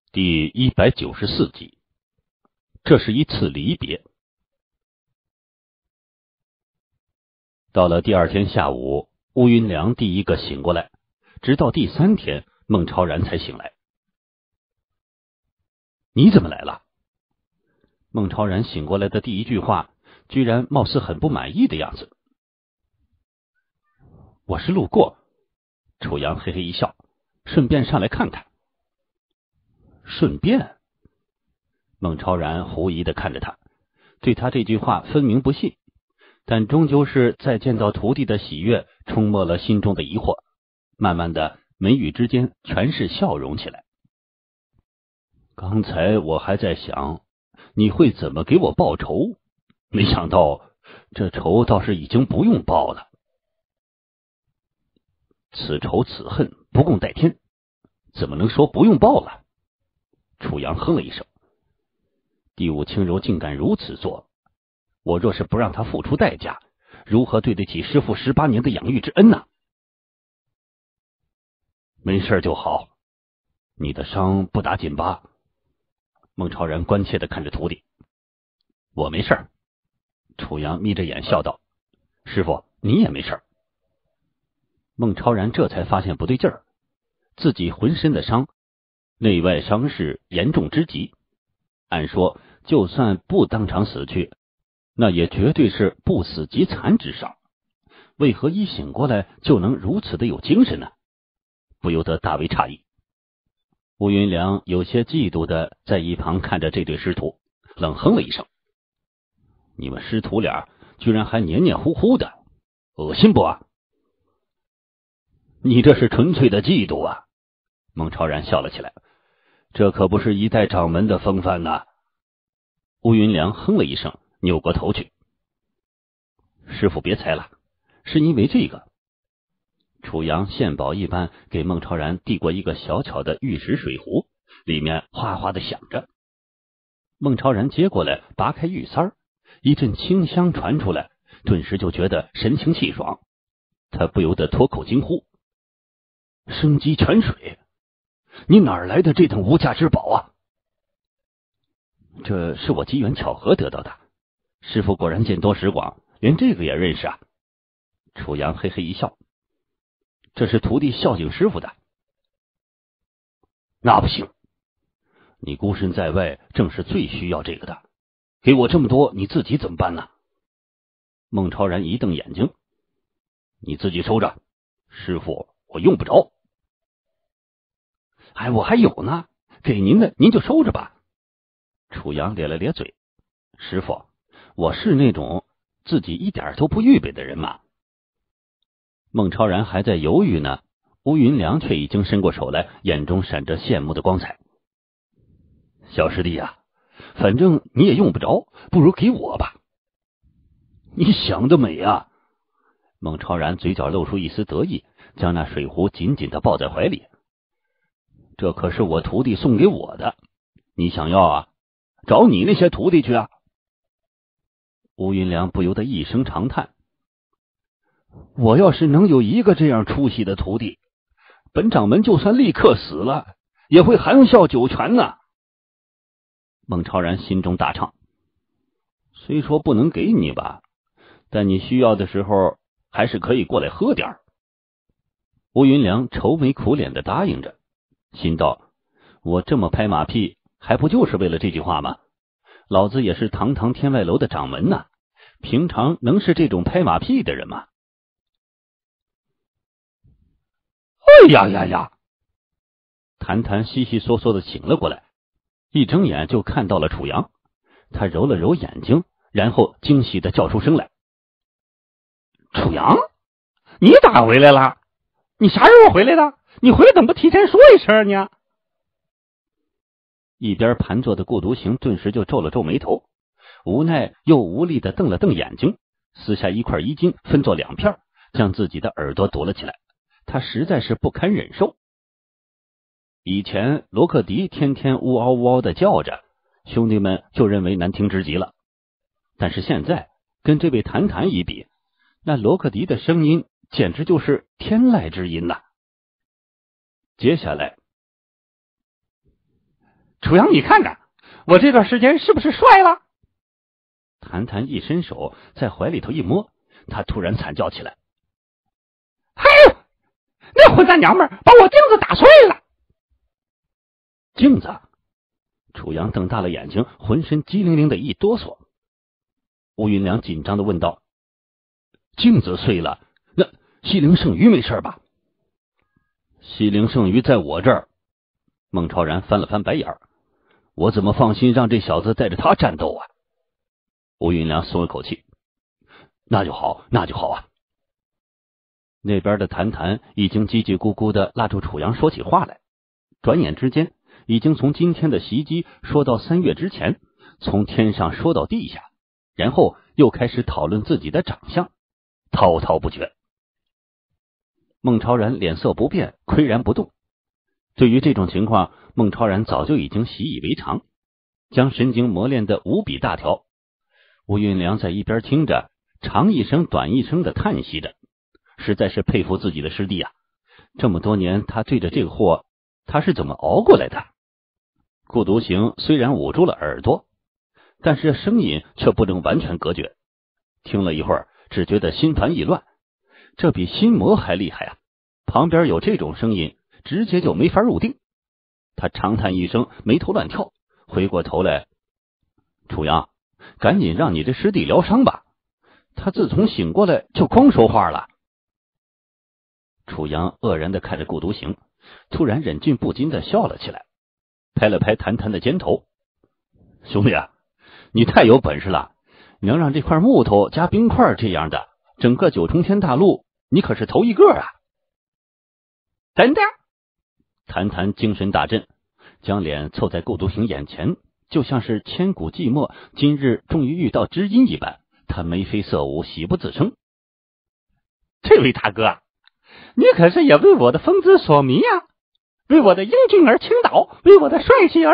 第194集，这是一次离别。到了第二天下午，乌云良第一个醒过来，直到第3天，孟超然才醒来。你怎么来了？孟超然醒过来的第一句话，居然貌似很不满意的样子。我是路过。楚阳嘿嘿一笑，顺便上来看看。顺便？孟超然狐疑的看着他，对他这句话分明不信，但终究是在见到徒弟的喜悦冲没了心中的疑惑，慢慢的眉宇之间全是笑容起来。刚才我还在想你会怎么给我报仇，没想到这仇倒是已经不用报了。此仇此恨不共戴天，怎么能说不用报了？楚阳哼了一声，第五轻柔竟敢如此做，我若是不让他付出代价，如何对得起师父18年的养育之恩呢？没事就好，你的伤不打紧吧？孟超然关切的看着徒弟。我没事。楚阳眯着眼笑道，师父你也没事。孟超然这才发现不对劲儿，自己浑身的伤内外伤势严重之极，按说就算不当场死去，那也绝对是不死即残之伤，为何一醒过来就能如此的有精神呢？不由得大为诧异。乌云良有些嫉妒的在一旁看着这对师徒，冷哼了一声，你们师徒俩居然还黏黏糊糊的，恶心不啊？你这是纯粹的嫉妒啊！孟超然笑了起来，这可不是一代掌门的风范呐。乌云良哼了一声，扭过头去。师父别猜了，是因为这个。楚阳献宝一般给孟超然递过一个小巧的玉石水壶，里面哗哗的响着。孟超然接过来，拔开玉塞，一阵清香传出来，顿时就觉得神清气爽，他不由得脱口惊呼，生机泉水，你哪儿来的这等无价之宝啊？这是我机缘巧合得到的，师父果然见多识广，连这个也认识啊。楚阳嘿嘿一笑，这是徒弟孝敬师父的。那不行，你孤身在外，正是最需要这个的，给我这么多，你自己怎么办呢？孟超然一瞪眼睛，你自己收着，师父我用不着。哎，我还有呢，给您的您就收着吧。楚阳咧了咧嘴，师父，我是那种自己一点都不预备的人吗？孟超然还在犹豫呢，乌云良却已经伸过手来，眼中闪着羡慕的光彩。小师弟啊，反正你也用不着，不如给我吧。你想得美啊！孟超然嘴角露出一丝得意，将那水壶紧紧地抱在怀里。这可是我徒弟送给我的，你想要啊？找你那些徒弟去啊！乌云良不由得一声长叹，我要是能有一个这样出息的徒弟，本掌门就算立刻死了，也会含笑九泉呢。孟超然心中大畅，虽说不能给你吧，但你需要的时候还是可以过来喝点儿。乌云良愁眉苦脸的答应着，心道，我这么拍马屁还不就是为了这句话吗？老子也是堂堂天外楼的掌门呐，平常能是这种拍马屁的人吗？哎呀呀呀！谭谭稀稀嗦嗦的醒了过来，一睁眼就看到了楚阳，他揉了揉眼睛，然后惊喜的叫出声来，楚阳，你咋回来了？你啥时候回来的？你回来怎么不提前说一声呢？一边盘坐的顾独行顿时就皱了皱眉头，无奈又无力的瞪了瞪眼睛，撕下一块衣襟分作2片，将自己的耳朵堵了起来，他实在是不堪忍受。以前罗克迪天天呜嗷呜嗷的叫着，兄弟们就认为难听之极了，但是现在跟这位谭谭一比，那罗克迪的声音简直就是天籁之音呐。接下来， 楚阳，你看看我这段时间是不是帅了？ 谭谭一伸手在怀里头一摸，他突然惨叫起来：“ 哎呦，那混蛋娘们把我镜子打碎了！” 镜子？楚阳瞪大了眼睛，浑身机灵灵的一哆嗦。吴云良紧张的问道：“镜子碎了，那西陵圣鱼没事吧？”西陵圣鱼在我这儿。孟超然翻了翻白眼儿，我怎么放心让这小子带着他战斗啊？吴云良松了口气：“那就好，那就好啊。”那边的谭谭已经叽叽咕咕的拉住楚阳说起话来，转眼之间已经从今天的袭击说到3月之前，从天上说到地下，然后又开始讨论自己的长相，滔滔不绝。孟超然脸色不变，岿然不动。对于这种情况，孟超然早就已经习以为常，将神经磨练得无比大条。吴云良在一边听着，长一声短一声的叹息着，实在是佩服自己的师弟啊！这么多年他对着这个货，他是怎么熬过来的？顾独行虽然捂住了耳朵，但是声音却不能完全隔绝。听了一会儿，只觉得心烦意乱，这比心魔还厉害啊！旁边有这种声音，直接就没法入定。他长叹一声，眉头乱跳，回过头来：“楚阳，赶紧让你这师弟疗伤吧，他自从醒过来就光说话了。”楚阳愕然的看着顾独行，突然忍俊不禁的笑了起来，拍了拍谭谭的肩头：“兄弟啊，你太有本事了，能让这块木头加冰块这样的，整个九重天大陆你可是头一个啊！” 真的？ 谭谭精神大振，将脸凑在顾独行眼前，就像是千古寂寞，今日终于遇到知音一般。他眉飞色舞，喜不自胜：“ 这位大哥，你可是也为我的风姿所迷啊，为我的英俊儿倾倒，为我的帅气儿！”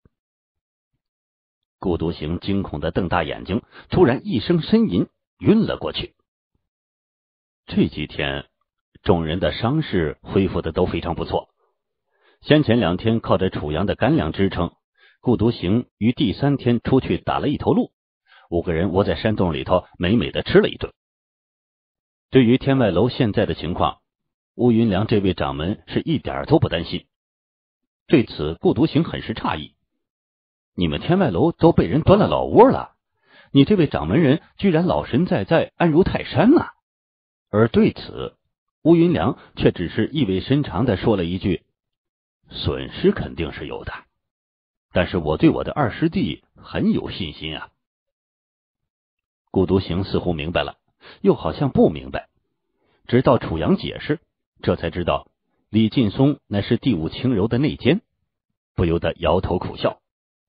顾独行惊恐的瞪大眼睛，突然一声呻吟，晕了过去。这几天众人的伤势恢复的都非常不错。先前2天靠着楚阳的干粮支撑，顾独行于第3天出去打了一头鹿，5个人窝在山洞里头美美的吃了一顿。对于天外楼现在的情况，乌云良这位掌门是一点都不担心。对此顾独行很是诧异：“你们天外楼都被人端了老窝了，你这位掌门人居然老神在在，安如泰山啊！”而对此乌云良却只是意味深长的说了一句：“损失肯定是有的，但是我对我的二师弟很有信心啊。”顾独行似乎明白了，又好像不明白，直到楚阳解释，这才知道李劲松乃是第5轻柔的内奸，不由得摇头苦笑。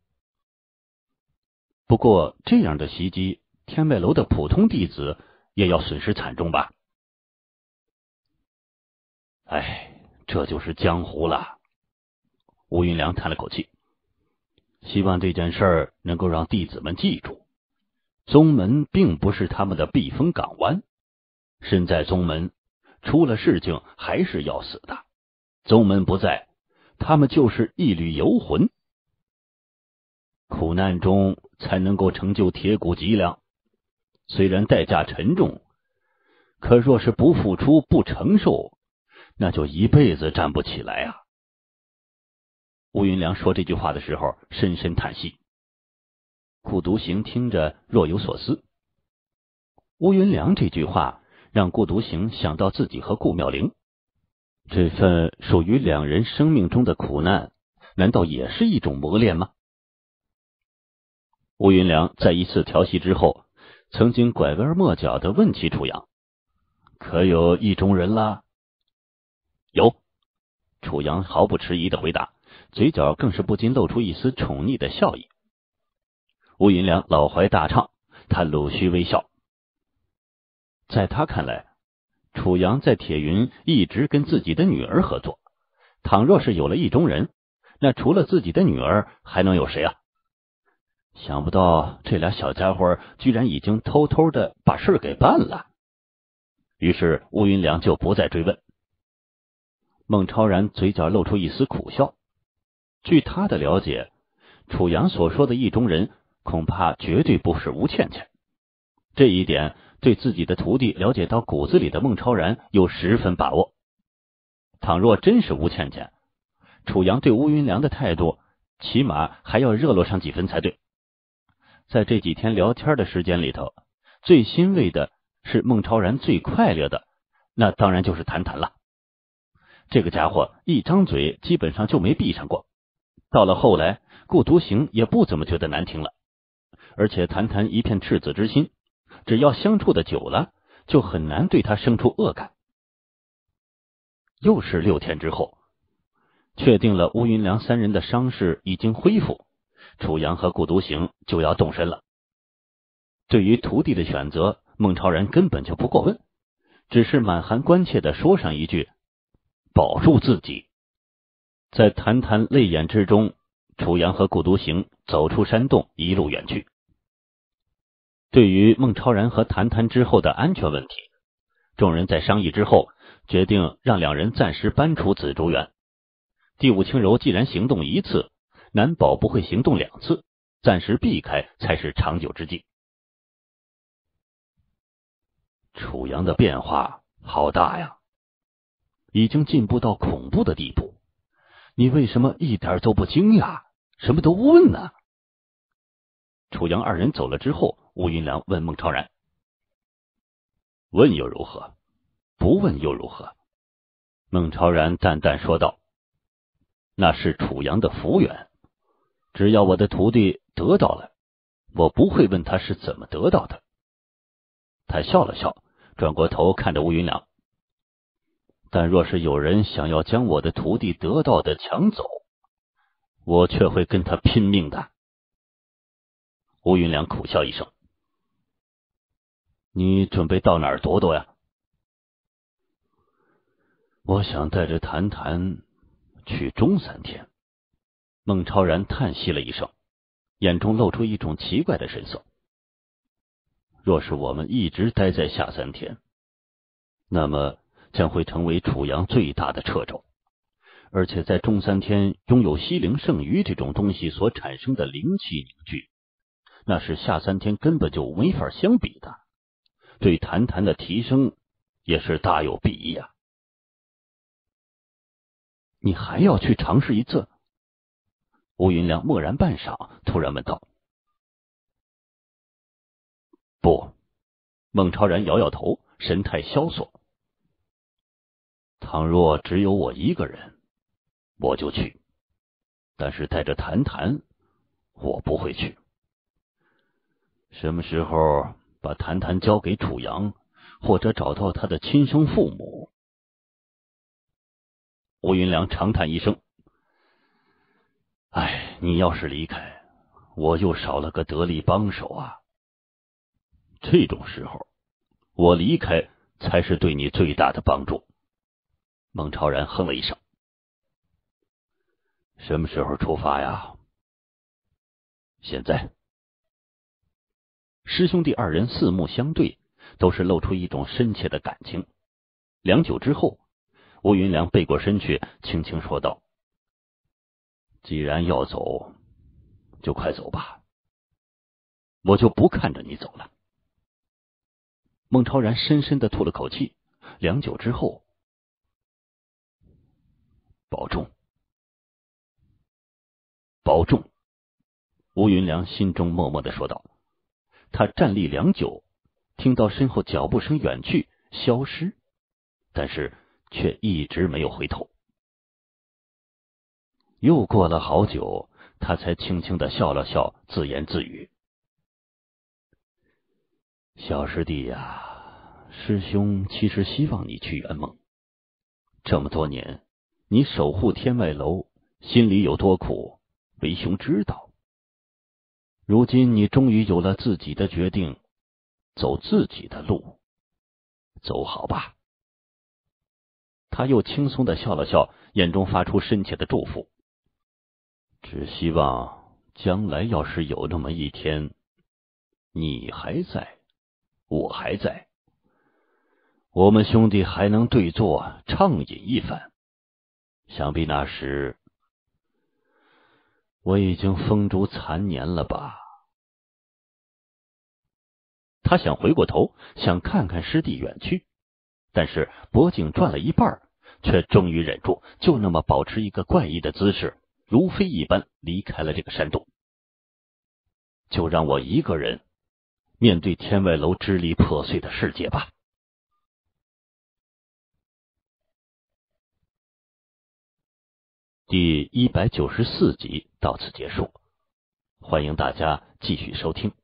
不过这样的袭击，天外楼的普通弟子也要损失惨重吧？哎，这就是江湖了。吴云良叹了口气，希望这件事儿能够让弟子们记住，宗门并不是他们的避风港湾，身在宗门，出了事情还是要死的。宗门不在，他们就是一缕游魂。苦难中才能够成就铁骨脊梁，虽然代价沉重，可若是不付出不承受，那就一辈子站不起来啊。吴云良说这句话的时候深深叹息。顾独行听着若有所思。吴云良这句话让顾独行想到自己和顾妙龄，这份属于2人生命中的苦难，难道也是一种磨练吗？吴云良在一次调戏之后，曾经拐弯抹角地问起楚阳：“可有意中人啦？”“有。”楚阳毫不迟疑地回答，嘴角更是不禁露出一丝宠溺的笑意。吴云良老怀大畅，他鲁须微笑。在他看来，楚阳在铁云一直跟自己的女儿合作，倘若是有了意中人，那除了自己的女儿还能有谁啊？想不到这俩小家伙居然已经偷偷的把事给办了。于是吴云良就不再追问。孟超然嘴角露出一丝苦笑，据他的了解， 楚阳所说的意中人，恐怕绝对不是吴倩倩。这一点对自己的徒弟了解到骨子里的孟超然有十分把握。倘若真是吴倩倩，楚阳对乌云良的态度起码还要热络上几分才对。在这几天聊天的时间里头，最欣慰的是孟超然最快乐的，那当然就是谈谈了。这个家伙一张嘴基本上就没闭上过，到了后来顾独行也不怎么觉得难听了，而且谈谈一片赤子之心，只要相处的久了，就很难对他生出恶感。又是6天之后，确定了乌云良三人的伤势已经恢复，楚阳和顾独行就要动身了。对于徒弟的选择，孟超然根本就不过问，只是满含关切地说上一句：保住自己。在谈谈泪眼之中，楚阳和顾独行走出山洞，一路远去。对于孟超然和谈谈之后的安全问题，众人在商议之后，决定让两人暂时搬出紫竹园。第五轻柔既然行动一次，难保不会行动2次，暂时避开才是长久之计。楚阳的变化好大呀，已经进步到恐怖的地步，你为什么一点都不惊讶，什么都不问呢？楚阳二人走了之后，乌云良问孟超然：问又如何？不问又如何？孟超然淡淡说道：那是楚阳的福缘，只要我的徒弟得到了，我不会问他是怎么得到的。他笑了笑，转过头看着乌云良：但若是有人想要将我的徒弟得到的抢走，我却会跟他拼命的。乌云良苦笑一声：你准备到哪儿躲躲呀？我想带着谈谈去中3天。孟超然叹息了一声，眼中露出一种奇怪的神色。若是我们一直待在下3天，那么将会成为楚阳最大的掣肘，而且在中3天拥有西灵圣鱼这种东西所产生的灵气凝聚，那是下3天根本就没法相比的，对谈谈的提升也是大有裨益啊。你还要去尝试一次？乌云良默然半晌，突然问道。不，孟超然摇摇头，神态萧索。倘若只有我一个人，我就去，但是带着谈谈，我不会去。什么时候把谈谈交给楚阳，或者找到他的亲生父母？乌云良长叹一声：哎，你要是离开，我又少了个得力帮手啊。这种时候，我离开才是对你最大的帮助。孟超然哼了一声：什么时候出发呀？现在。师兄弟二人四目相对，都是露出一种深切的感情。良久之后，乌云良背过身去，轻轻说道：既然要走，就快走吧，我就不看着你走了。孟超然深深的吐了口气，良久之后：保重，保重。乌云良心中默默的说道。他站立良久，听到身后脚步声远去消失，但是却一直没有回头。又过了好久，他才轻轻的笑了笑，自言自语：小师弟呀，师兄其实希望你去圆梦。这么多年，你守护天外楼，心里有多苦，为兄知道。如今你终于有了自己的决定，走自己的路，走好吧。他又轻松的笑了笑，眼中发出深切的祝福。只希望将来要是有那么一天，你还在，我还在，我们兄弟还能对坐畅饮一番。想必那时我已经风烛残年了吧？他想回过头，想看看师弟远去，但是脖颈转了一半，却终于忍住，就那么保持一个怪异的姿势，如飞一般离开了这个山洞。就让我一个人面对天外楼支离破碎的世界吧。第194集到此结束，欢迎大家继续收听。